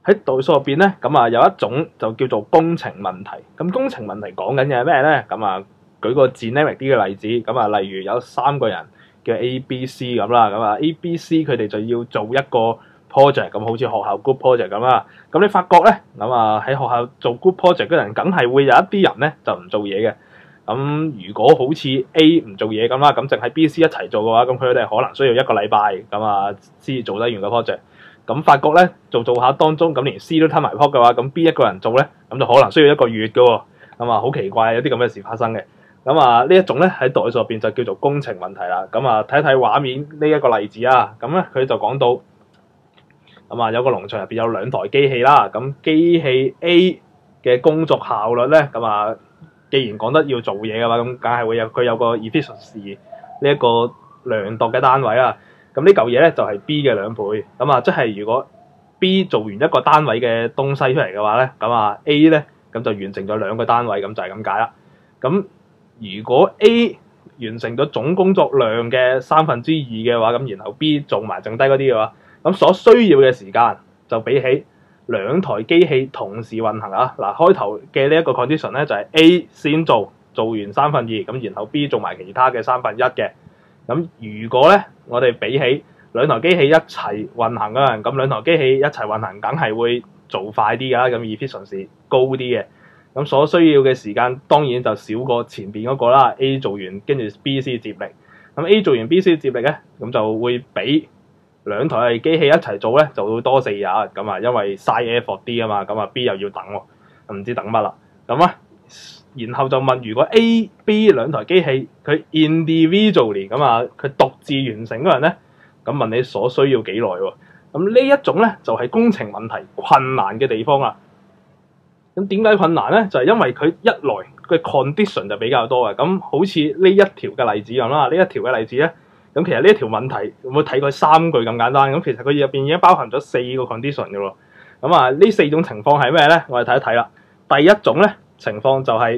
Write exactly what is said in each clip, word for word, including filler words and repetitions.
喺代數入邊咧，咁啊有一種就叫做工程問題。咁工程問題講緊嘅係咩咧？咁啊舉個 generic 啲嘅例子，咁啊例如有三個人叫 A、B、C 咁啦，咁啊 A、B、C 佢哋就要做一個 project，咁好似學校 group project 咁啦。咁你發覺咧，咁啊喺學校做 group project 嘅人，梗係會有一啲人咧就唔做嘢嘅。咁如果好似 A 唔做嘢咁啦，咁淨係 B、C 一齊做嘅話，咁佢哋可能需要一個禮拜咁啊先做得完個 project。咁發覺咧做做下當中，咁連 C 都吞埋撲嘅話，咁 B 一個人做咧，咁就可能需要一個月嘅喎。咁啊好奇怪，有啲咁嘅事發生嘅。咁啊呢一種咧喺代數入邊就叫做工程問題啦。咁啊睇一睇畫面呢一個例子啊，咁咧佢就講到，咁啊有個農場入邊有兩台機器啦。咁機器 A 嘅工作效率咧，咁啊既然講得要做嘢嘅話，咁梗係會有佢有個 efficiency 呢一個量度嘅單位啊。咁呢嚿嘢咧就係 B 嘅兩倍，咁啊即係如果 B 做完一個單位嘅東西出嚟嘅話咧，咁啊 A 咧咁就完成咗兩個單位，咁就係咁解啦。咁如果 A 完成咗總工作量嘅三分之二嘅話，咁然後 B 做埋剩低嗰啲嘅話，咁所需要嘅時間就比起兩台機器同時運行啊。嗱，開頭嘅呢一個 condition 咧就係 A 先做，做完三分二，咁然後 B 做埋其他嘅三分一嘅。咁如果咧，我哋比起兩台機器一齊運行啊，咁兩台機器一齊運行，梗係會做快啲㗎啦，咁 efficiency 高啲嘅。咁所需要嘅時間當然就少過前邊嗰個啦。A 做完跟住 B 先接力，咁 A 做完 B 先接力咧，咁就會比兩台機器一齊做咧就會多四日咁啊，因為嘥 effort 啲啊嘛，咁啊 B 又要等喎，唔知等乜啦。咁啊，然後就問如果 A、B 兩台機器佢 individually 咁啊，佢獨自完成嗰人咧，咁問你所需要幾耐喎？咁呢一種咧就係工程問題困難嘅地方啦。咁點解困難咧？就係因為佢一來嘅 condition 就比較多嘅。咁好似呢一條嘅例子咁啦，呢一條嘅例子咧，咁其實呢一條問題有冇睇過三句咁簡單？咁其實佢入邊已經包含咗四個 condition 嘅喎。咁啊，呢四種情況係咩咧？我哋睇一睇啦。第一種咧情況就係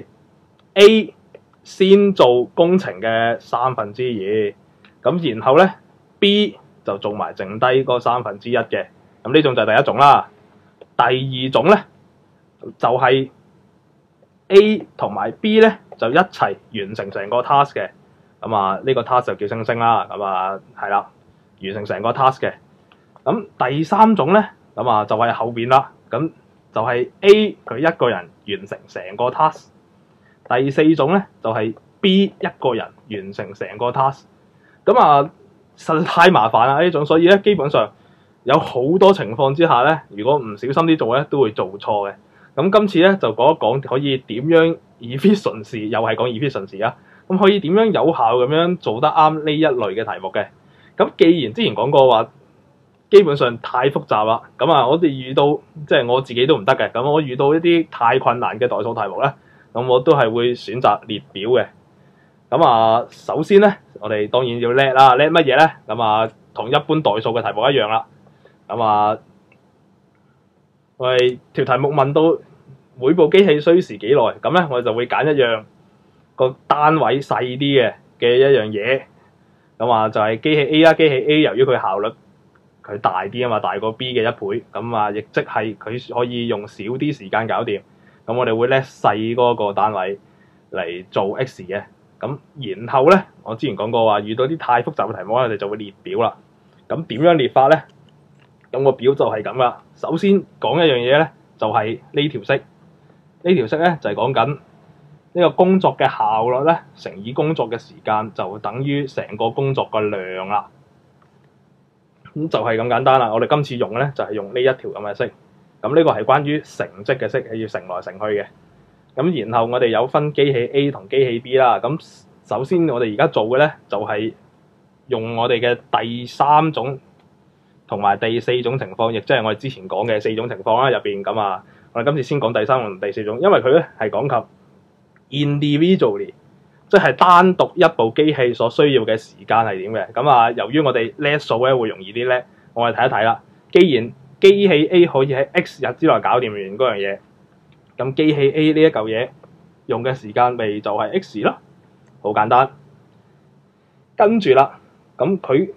A 先做工程嘅三分之二，咁然後咧 B 就做埋剩低嗰三分之一嘅。咁呢種就係第一種啦。第二種咧就係、是、A 同埋 B 咧就一齊完成成個 task 嘅。咁啊呢個 task 就叫星星啦。咁啊係啦，完成成個 task 嘅。咁第三種咧咁啊就係、是、後邊啦。咁就係 A 佢一個人完成成個 task。第四種咧就係、是、B 一個人完成成個 task。咁啊實在太麻煩啦呢種，所以咧基本上有好多情況之下咧，如果唔小心啲做咧，都會做錯嘅。咁今次咧就講一講可以點樣 efficiency， 又係講 efficiency 啊。咁可以點樣有效咁樣做得啱呢一類嘅題目嘅。咁既然之前講過話，基本上太複雜啦。咁啊，我哋遇到即係我自己都唔得嘅。咁我遇到一啲太困難嘅代數題目咧，咁我都係會選擇列表嘅。咁啊，首先咧，我哋當然要叻啦。叻乜嘢咧？咁啊，同一般代數嘅題目一樣啦。咁啊，我哋條題目問到每部機器需時幾耐，咁咧我就會揀一樣個單位細啲嘅嘅一樣嘢。咁啊，就係機器 A 啦。機器 A 由於佢效率佢大啲啊嘛，大過 B 嘅一倍，咁啊，亦即係佢可以用少啲時間搞掂。咁我哋會叻細嗰個單位嚟做 X 嘅。咁然後咧，我之前講過話，遇到啲太複雜嘅題目，我哋就會列表啦。咁點樣列法咧？咁個表就係咁啦。首先講一樣嘢咧，就係呢條式。呢條式咧就係講緊呢個工作嘅效率咧乘以工作嘅時間，就等於成個工作嘅量啦。咁就係咁簡單啦。我哋今次用嘅咧就係用呢一條咁嘅式。咁呢個係關於成績嘅式，係要乘來乘去嘅。咁然後我哋有分機器 A 同機器 B 啦。咁首先我哋而家做嘅咧就係用我哋嘅第三種同埋第四種情況，亦即係我哋之前講嘅四種情況啦入邊。咁啊，我哋今次先講第三同第四種，因為佢咧係講及 individually， 即係單獨一部機器所需要嘅時間係點嘅。咁啊，由於我哋叻數咧會容易啲叻，我哋睇一睇啦。既然機器 A 可以喺 X 日之內搞掂完嗰樣嘢，咁機器 A 呢一嚿嘢用嘅時間咪就係 X 咯，好簡單。跟住啦，咁佢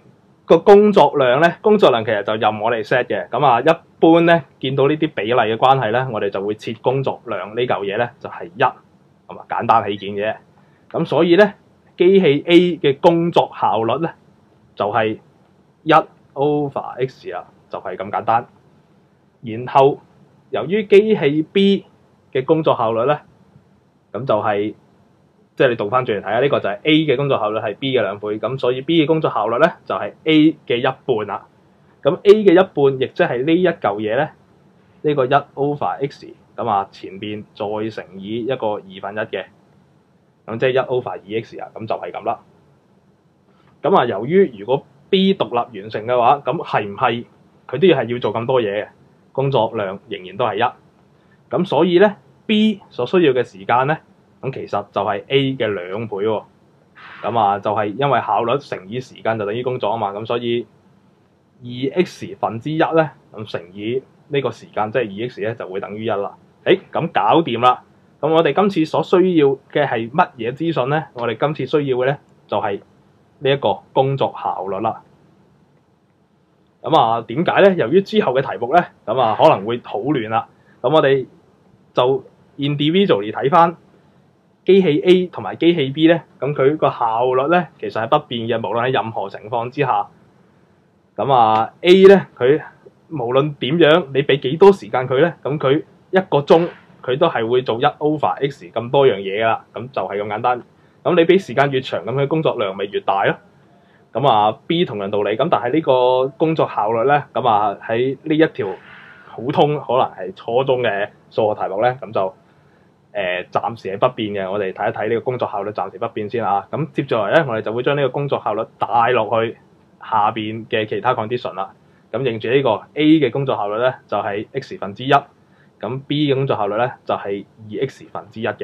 個工作量咧，工作量其實就任我哋 set 嘅。咁啊，一般咧見到呢啲比例嘅關係咧，我哋就會設工作量呢嚿嘢咧就係一，咁啊簡單起見嘅。咁所以咧，機器 A 嘅工作效率咧就係一 over x 啊，就係咁簡單。然後由於機器 B 嘅工作效率咧，咁就係即係你倒翻轉嚟睇下，呢個就係 A 嘅工作效率係 B 嘅兩倍，咁所以 B 嘅工作效率咧就係 A 嘅一半啦。咁 A 嘅一半，亦即係呢一嚿嘢咧，呢個一 over x，咁啊前邊再乘以一個二分一嘅，咁即係一 over 二 x 啊，咁就係咁啦。咁啊，由於如果 B 獨立完成嘅話，咁係唔係佢都要係要做咁多嘢嘅？工作量仍然都係一，咁所以咧 B 所需要嘅時間咧，咁其實就係 A 嘅兩倍喎。咁啊，就係因為效率乘以時間就等於工作啊嘛，咁所以二 x 分之一咧，咁乘以呢個時間即係二 x 咧，就會等於一啦。誒，咁搞掂啦。咁我哋今次所需要嘅係乜嘢資訊咧？我哋今次需要嘅咧就係呢一個工作效率啦。咁啊，點解咧？由於之後嘅題目咧，咁啊可能會好亂啦。咁我哋就 individually 睇翻機器 A 同埋機器 B 咧，咁佢個效率咧其實係不變嘅，無論喺任何情況之下。咁啊 A 咧，佢無論點樣，你俾幾多時間佢咧，咁佢一個鐘佢都係會做一 over x 咁多樣嘢噶啦。咁就係咁簡單。咁你俾時間越長，咁佢工作量咪越大咯。咁啊 B 同樣道理，咁但係呢個工作效率咧，咁啊喺呢一條普通可能係初中嘅數學題目咧，咁就誒、呃、暫時係不變嘅。我哋睇一睇呢個工作效率暫時不變先啊。咁接住嚟咧，我哋就會將呢個工作效率帶落去下邊嘅其他 condition 啦。咁認住呢個 A 嘅工作效率咧就係、是、x 分之一，咁 B 嘅工作效率咧就係、是、二 x 分之一嘅。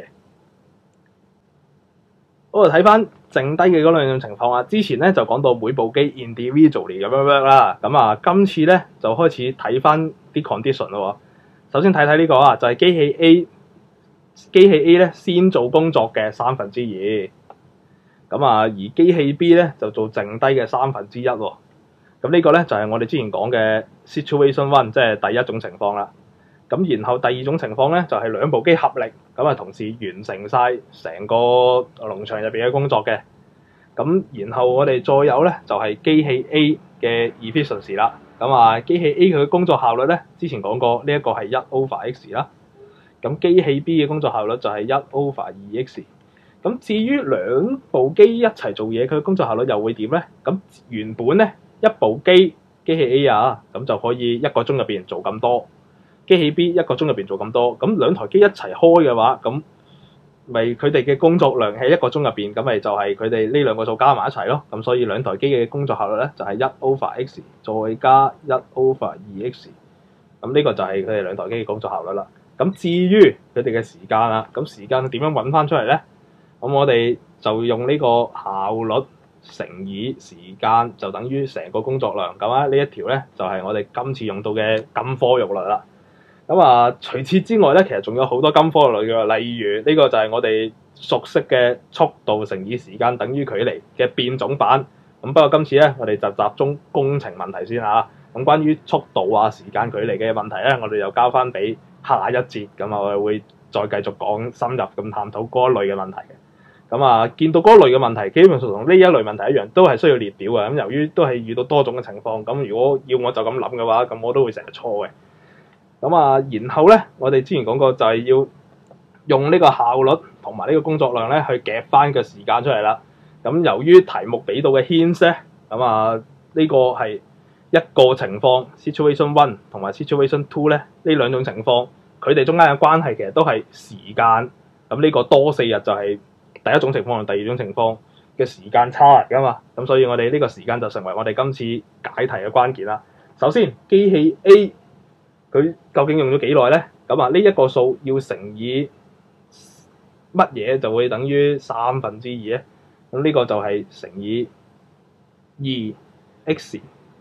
我哋睇翻剩低嘅嗰兩種情況啊，之前咧就講到每部機 individually 咁樣 work 啦，咁啊今次咧就開始睇翻啲 condition 咯。首先睇睇呢個啊，就係、是、機器 A，機器 A 咧先做工作嘅三分之二，咁啊而機器 B 咧就做剩低嘅三分之一喎。咁呢個咧就係、是、我哋之前講嘅 situation one， 即係第一種情況啦。咁然後第二種情況咧就係、是、兩部機合力，咁啊同時完成晒成個農場入邊嘅工作嘅。咁然後我哋再有咧就係、是、機器 A 嘅 efficiency 啦。咁啊機器 A 佢嘅工作效率咧，之前講過呢一個係一 over x 啦。咁機器 B 嘅工作效率就係一 over 二 x。咁至於兩部機一齊做嘢，佢嘅工作效率又會點咧？咁原本咧一部機機器 A 啊，咁就可以一個鐘入邊做咁多。機器 B 一個鐘入邊做咁多，咁兩台機一齊開嘅話，咁咪佢哋嘅工作量喺一個鐘入邊，咁咪就係佢哋呢兩個數加埋一齊咯。咁所以兩台機嘅工作效率咧就係一 over x 再加一 over 二 x，咁呢個就係佢哋兩台機嘅工作效率啦。咁至於佢哋嘅時間啦，咁時間點樣揾翻出嚟咧？咁我哋就用呢個效率乘以時間，就等於成個工作量。咁啊呢一條咧就係我哋今次用到嘅金科玉律啦。咁啊，除此之外咧，其實仲有好多金科玉律嘅，例如呢、這個就係我哋熟悉嘅速度乘以時間等於距離嘅變種版。咁不過今次咧，我哋就集中工程問題先嚇。咁關於速度啊、時間、距離嘅問題咧，我哋就交翻俾下一節。咁啊，我哋會再繼續講深入咁探討嗰一類嘅問題嘅。咁啊，見到嗰類嘅問題，基本上同呢一類問題一樣，都係需要列表嘅。咁由於都係遇到多種嘅情況，咁如果要我就咁諗嘅話，咁我都會成日錯嘅。咁啊，然後咧，我哋之前講過就係要用呢個效率同埋呢個工作量咧去夾翻個時間出嚟啦。咁由於題目俾到嘅 hints 咧，咁啊呢個係一個情況 situation one 同埋 situation two 咧，呢兩種情況佢哋中間嘅關係其實都係時間。咁呢個多四日就係第一種情況同第二種情況嘅時間差嚟噶嘛。咁所以我哋呢個時間就成為我哋今次解題嘅關鍵啦。首先機器 A。佢究竟用咗幾耐咧？咁啊，呢一個數要乘以乜嘢就會等於三分之二咧？咁呢個就係乘以二 x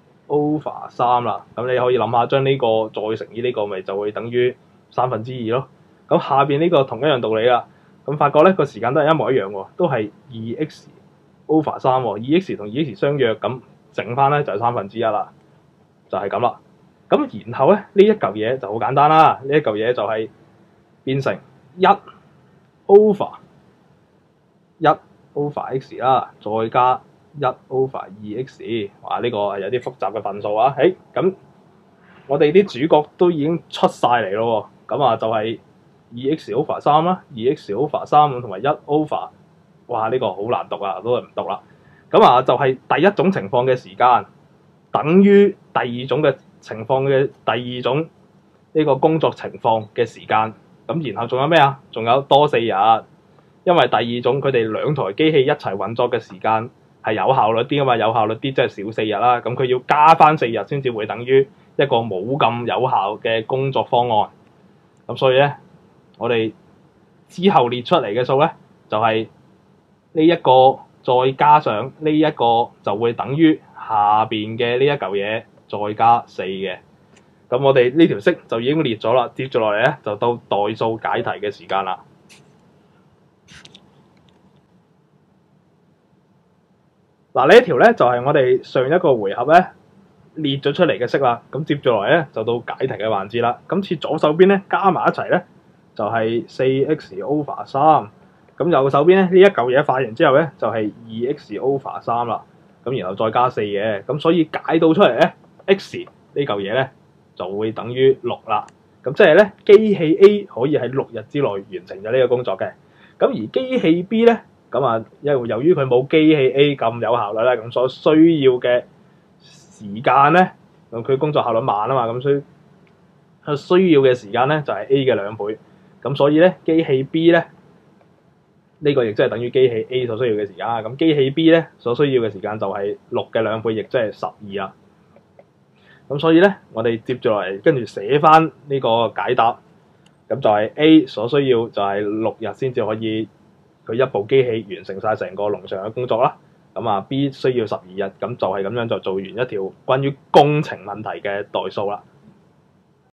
over 三啦。咁你可以諗下，將呢個再乘以呢個，咪就會等於三分之二咯。咁下邊呢個同一樣道理啦。咁發覺咧個時間都係一模一樣喎，都係二 x over 三喎。二 x 同二 x 相約，咁剩翻咧就係三分之一啦，就係咁啦。咁然後咧呢一嚿嘢就好簡單啦，呢一嚿嘢就係變成一 over 一 over x 啦，再加一 over 二 x， 哇！呢、這個係有啲複雜嘅份數啊。誒咁，我哋啲主角都已經出晒嚟咯喎，咁啊就係二 x over 三啦，二 x over 三同埋一 over， 哇！呢、這個好難讀啊，都係唔讀啦。咁啊就係第一種情況嘅時間等於第二種嘅情況嘅第二種呢個工作情況嘅時間，咁然後仲有咩啊？仲有多四日，因為第二種佢哋兩台機器一齊運作嘅時間係有效率啲啊嘛，有效率啲即係少四日啦，咁佢要加翻四日先至會等於一個冇咁有效嘅工作方案。咁所以咧，我哋之後列出嚟嘅數咧，就係呢一個再加上呢一個就會等於下邊嘅呢一嚿嘢再加四嘅。咁我哋呢條式就已經列咗啦，接住落嚟咧就到代數解題嘅時間啦。嗱，呢一條咧就係我哋上一個回合咧列咗出嚟嘅式啦。咁接住落嚟咧就到解題嘅環節啦。今次左手邊咧加埋一齊咧就係四 x over 三，咁右手邊咧呢一嚿嘢化完之後咧就係二 x over 三啦。咁然後再加四嘅，咁所以解到出嚟咧 x 呢嚿嘢咧就會等於六啦。咁即係咧機器 A 可以喺六日之內完成咗呢個工作嘅。咁而機器 B 咧，咁啊，因為由於佢冇機器 A 咁有效率咧，咁所需要嘅時間咧，咁佢工作效率慢啊嘛，咁所以佢需要嘅時間咧就係 A 嘅兩倍。咁所以咧機器 B 咧呢個亦即係等於機器 A 所需要嘅時間啊。咁機器 B 咧所需要嘅時間就係六嘅兩倍，亦即係十二啊。咁所以咧，我哋接住落嚟跟住寫翻呢個解答，咁就係 A 所需要就係六日先至可以佢一部機器完成晒成個農場嘅工作啦。咁啊 B 需要十二日，咁就係咁樣就做完一條關於工程問題嘅代數啦。